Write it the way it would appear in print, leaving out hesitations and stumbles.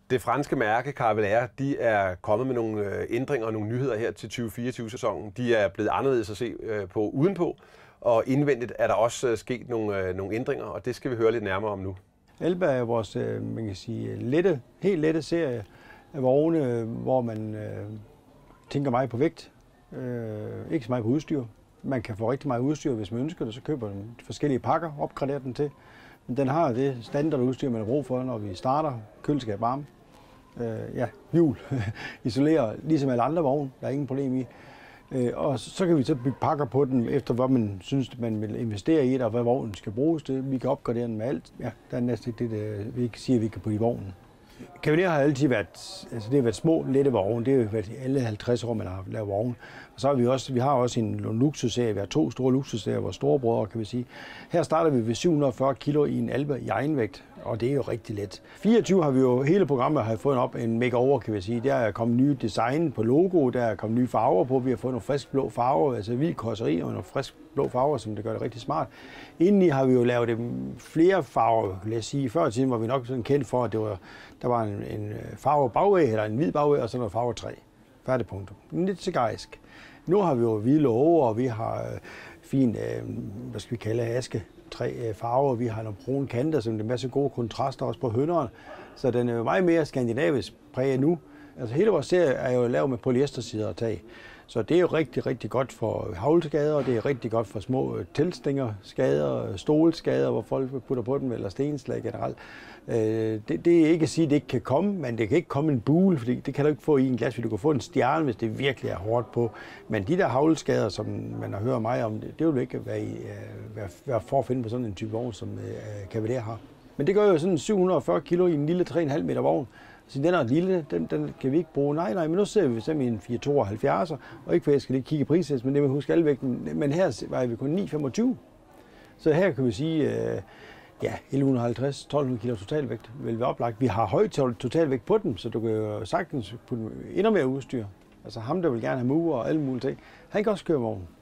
Det franske mærke Cavalera, de er kommet med nogle ændringer og nogle nyheder her til 2024-sæsonen. De er blevet anderledes at se på udenpå, og indvendigt er der også sket nogle ændringer, og det skal vi høre lidt nærmere om nu. Elba er vores, man kan sige, helt lette serie af vogne, hvor man tænker meget på vægt, ikke så meget på udstyr. Man kan få rigtig meget udstyr, hvis man ønsker det, så køber man forskellige pakker, opgraderer den til. Men den har det standardudstyr, man har brug for, når vi starter, køleskab, varme, hjul, isolerer, ligesom alle andre vogne, der er ingen problem i. Og så kan vi så bygge pakker på den, efter hvad man synes, man vil investere i det, og hvad vognen skal bruges til. Vi kan opgradere den med alt. Ja, der er næsten det, vi ikke siger, vi kan putte i vognen. Cavalera har altid været, det har været små, lette vogne. Det har jo været alle 50 år, man har lavet vogne. Og så har vi har også en luksusserie. Vi har 2 store luksusserier, vores storebrødre, kan vi sige. Her starter vi ved 740 kilo i en Alba i egenvægt, og det er jo rigtig let. 24 har vi jo, hele programmet har fået op en makeover, kan vi sige. Der er kommet nye design på logo, der er kommet nye farver på. Vi har fået nogle frisk blå farver, altså hvid karosseri og nogle frisk blå farver, som det gør det rigtig smart. Indeni har vi jo lavet flere farver, lad os sige. Før i tiden var vi nok sådan kendt for, at der var en farve bagvæg, eller en hvid bagvæg, og så noget farve 3. Færdigpunkter. Lidt cigarisk. Nu har vi jo hvide låger, og vi har fin, hvad skal vi kalde, aske, 3 farver. Vi har nogle brune kanter, som er en masse gode kontraster også på hønderen. Så den er jo meget mere skandinavisk præget nu. Altså hele vores serie er jo lavet med polyestersider og tag. Så det er jo rigtig, rigtig godt for haglskader, og det er rigtig godt for små teltstængerskader, stolskader, hvor folk putter på dem, eller stenslag generelt. Det er ikke at sige, at det ikke kan komme, men det kan ikke komme en bule, for det kan du ikke få i en glas. Du kan få en stjerne, hvis det virkelig er hårdt på. Men de der haglskader, som man har hørt meget om, det vil ikke være for at finde på sådan en type vogn, som Cavalera har. Men det gør jo sådan 740 kilo i en lille 3,5 meter vogn. Så den er lille, den kan vi ikke bruge. Nej, men nu ser vi simpelthen en 472, og ikke for jeg skal lige kigge priset, men det vil huske alvægten. Men her vejer vi kun 9,25. Så her kan vi sige, 1150-1200 kilo totalvægt vil være oplagt. Vi har høj totalvægt på den, så du kan jo sagtens putte endnu mere udstyr. Altså ham, der vil gerne have mover og alle mulige ting, han kan også køre vognen.